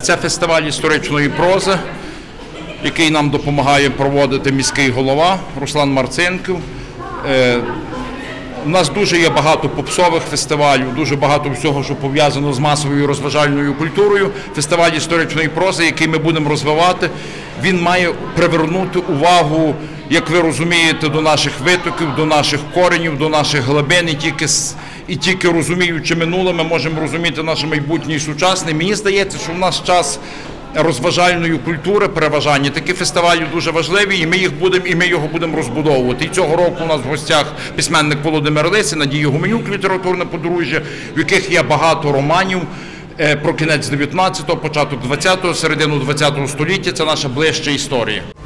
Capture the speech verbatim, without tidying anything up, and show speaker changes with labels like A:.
A: Це фестиваль історичної прози, який нам допомагає проводити міський голова Руслан Марцинків. У нас дуже є багато попсових фестивалів, дуже багато всього, що пов'язано з масовою розважальною культурою. Фестиваль історичної прози, який ми будемо розвивати, він має привернути увагу, як ви розумієте, до наших витоків, до наших коренів, до наших глибин. І тільки, і тільки розуміючи минуле, ми можемо розуміти наше майбутнє і сучасне. Мені здається, що в нас час розважальної культури, переважання. Такі фестивалі дуже важливі, і ми їх будемо, і ми його будемо розбудовувати. І цього року у нас в гостях письменник Володимир Лис, Надія Гуменюк, літературне подружжя, в яких є багато романів про кінець дев'ятнадцятого, початок двадцятого, середину двадцятого століття. Це наша ближча історія.